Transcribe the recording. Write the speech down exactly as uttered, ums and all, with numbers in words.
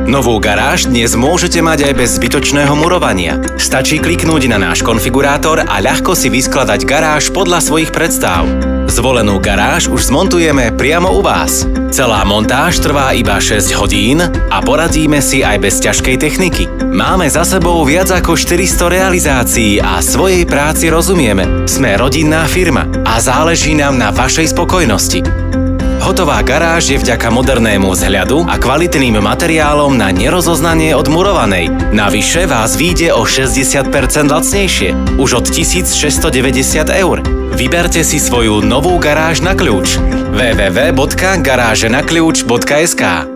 Novú garáž dnes môžete mať aj bez zbytočného murovania. Stačí kliknúť na náš konfigurátor a ľahko si vyskladať garáž podľa svojich predstáv. Zvolenú garáž už zmontujeme priamo u vás. Celá montáž trvá iba šesť hodín a poradíme si aj bez ťažkej techniky. Máme za sebou viac ako štyristo realizácií a svojej práci rozumieme. Sme rodinná firma a záleží nám na vašej spokojnosti. Hotová garáž je vďaka modernému vzhľadu a kvalitným materiálom na nerozoznanie od murovanej. Navyše vás vyjde o šesťdesiat percent lacnejšie, už od tisícšesťstodeväťdesiat eur. Vyberte si svoju novú garáž na kľúč. w w w bodka garáženakľúč bodka es ká